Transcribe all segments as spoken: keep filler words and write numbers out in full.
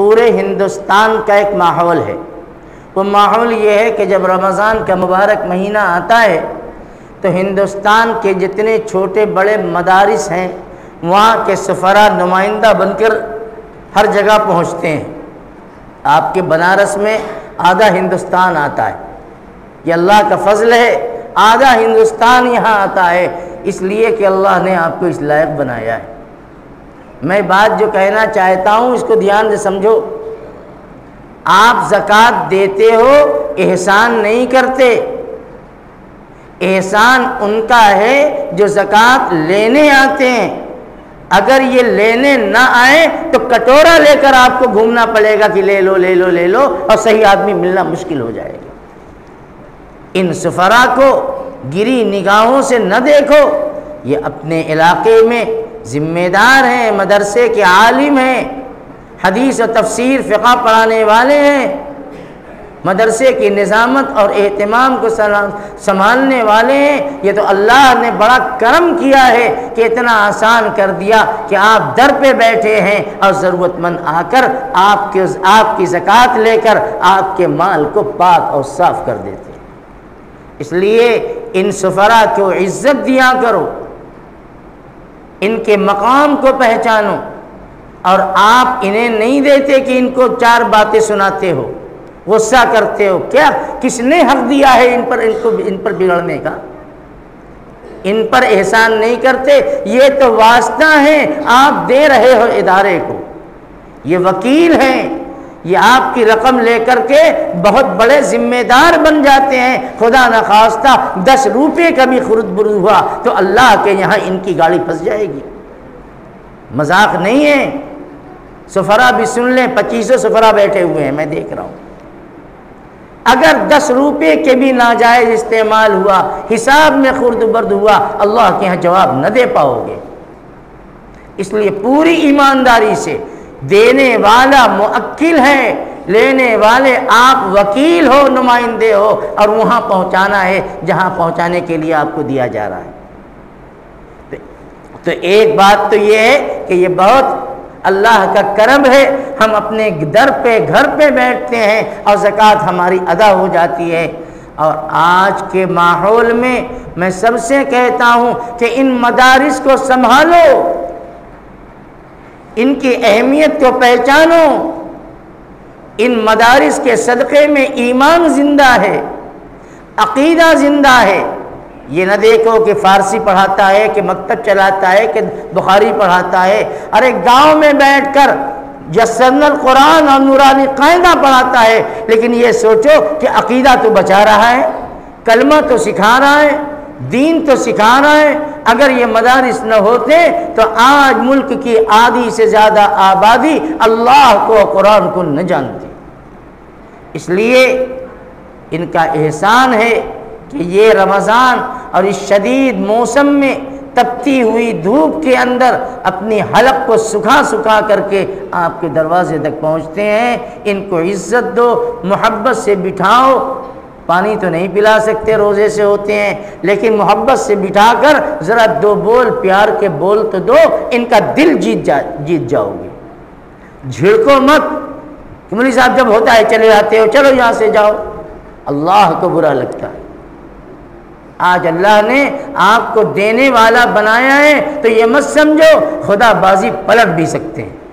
پورے ہندوستان کا ایک ماحول ہے۔ وہ ماحول یہ ہے کہ جب رمضان کا مبارک مہینہ آتا ہے تو ہندوستان کے جتنے چھوٹے بڑے مدارس ہیں وہاں کے سفراء نمائندہ بن کر ہر جگہ پہنچتے ہیں۔ آپ کے بنارس میں آدھا ہندوستان آتا ہے، یہ اللہ کا فضل ہے، آدھا ہندوستان یہاں آتا ہے، اس لیے کہ اللہ نے آپ کو اس لائق بنایا ہے۔ میں بات جو کہنا چاہتا ہوں اس کو دھیان سے سمجھو۔ آپ زکوٰۃ دیتے ہو، احسان نہیں کرتے، احسان ان کا ہے جو زکوٰۃ لینے آتے ہیں۔ اگر یہ لینے نہ آئے تو کٹورا لے کر آپ کو گھومنا پڑے گا کہ لے لو لے لو لے لو، اور صحیح آدمی ملنا مشکل ہو جائے گا۔ ان سفراء کو گری نگاہوں سے نہ دیکھو، یہ اپنے علاقے میں ذمہ دار ہیں، مدرسے کے عالم ہیں، حدیث و تفسیر فقہ پڑھانے والے ہیں، مدرسے کی نظامت اور اہتمام کو سنبھالنے والے ہیں۔ یہ تو اللہ نے بڑا کرم کیا ہے کہ اتنا آسان کر دیا کہ آپ در پہ بیٹھے ہیں اور ضرورت مند آ کر آپ کے آپ کی زکوٰۃ لے کر آپ کے مال کو پاک اور صاف کر دیتے ہیں۔ اس لیے ان سفراء کو عزت دیا کرو، ان کے مقام کو پہچانو، اور آپ انہیں نہیں دیتے کہ ان کو چار باتیں سناتے ہو، غصہ کرتے ہو۔ کیا کس نے حق دیا ہے ان پر ان کو ان پر بگڑنے کا؟ ان پر احسان نہیں کرتے، یہ تو واسطہ ہیں، آپ دے رہے ہو ادارے کو، یہ وکیل ہیں، یہ آپ کی رقم لے کر کے بہت بڑے ذمہ دار بن جاتے ہیں۔ خدا نخواستہ دس روپے کا بھی خرد برد ہوا تو اللہ کے یہاں ان کی گاڑی پھنس جائے گی، مذاق نہیں ہے۔ سفراء بھی سن لیں، پچیسوں سفراء بیٹھے ہوئے ہیں، میں دیکھ رہا ہوں۔ اگر دس روپے کے بھی ناجائز استعمال ہوا، حساب میں خرد برد ہوا، اللہ کے یہاں جواب نہ دے پاؤ گے۔ اس لیے پوری ایمانداری سے، دینے والا موکل ہے، لینے والے آپ وکیل ہو، نمائندے ہو، اور وہاں پہنچانا ہے جہاں پہنچانے کے لیے آپ کو دیا جا رہا ہے۔ تو ایک بات تو یہ ہے کہ یہ بہت اللہ کا کرم ہے، ہم اپنے در پہ گھر پہ بیٹھتے ہیں اور زکوٰۃ ہماری ادا ہو جاتی ہے۔ اور آج کے ماحول میں میں سب سے کہتا ہوں کہ ان مدارس کو سنبھالو، ان کی اہمیت کو پہچانو۔ ان مدارس کے صدقے میں ایمان زندہ ہے، عقیدہ زندہ ہے۔ یہ نہ دیکھو کہ فارسی پڑھاتا ہے، کہ مکتب چلاتا ہے، کہ بخاری پڑھاتا ہے۔ ارے گاؤں میں بیٹھ کر یسرنا القرآن اور نورانی قاعدہ پڑھاتا ہے، لیکن یہ سوچو کہ عقیدہ تو بچا رہا ہے، کلمہ تو سکھا رہا ہے، دین تو سکھا رہا ہے۔ اگر یہ مدارس نہ ہوتے تو آج ملک کی آدھی سے زیادہ آبادی اللہ کو، قرآن کو نہ جانتی۔ اس لیے ان کا احسان ہے کہ یہ رمضان اور اس شدید موسم میں تپتی ہوئی دھوپ کے اندر اپنی حلق کو سکھا سکھا کر کے آپ کے دروازے تک پہنچتے ہیں۔ ان کو عزت دو، محبت سے بٹھاؤ۔ پانی تو نہیں پلا سکتے، روزے سے ہوتے ہیں، لیکن محبت سے بٹھا کر ذرا دو بول پیار کے بول تو دو، ان کا دل جیت جا جیت جاؤ گے۔ جھڑکو مت کہ مولوی صاحب جب ہوتا ہے چلے جاتے ہو، چلو یہاں سے جاؤ، اللہ کو برا لگتا ہے۔ آج اللہ نے آپ کو دینے والا بنایا ہے تو یہ مت سمجھو خدا بازی پلٹ بھی سکتے ہیں۔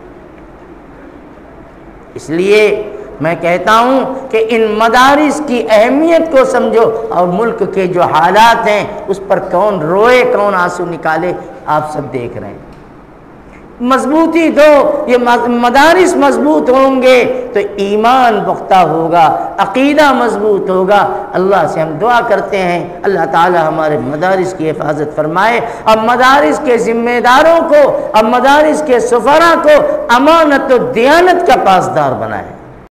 اس لیے میں کہتا ہوں کہ ان مدارس کی اہمیت کو سمجھو، اور ملک کے جو حالات ہیں اس پر کون روئے کون آنسو نکالے، آپ سب دیکھ رہے ہیں۔ مضبوطی دو، یہ مدارس مضبوط ہوں گے تو ایمان پختہ ہوگا، عقیدہ مضبوط ہوگا۔ اللہ سے ہم دعا کرتے ہیں اللہ تعالی ہمارے مدارس کی حفاظت فرمائے، اور مدارس کے ذمہ داروں کو اور مدارس کے سفراء کو امانت و دیانت کا پاسدار بنائے۔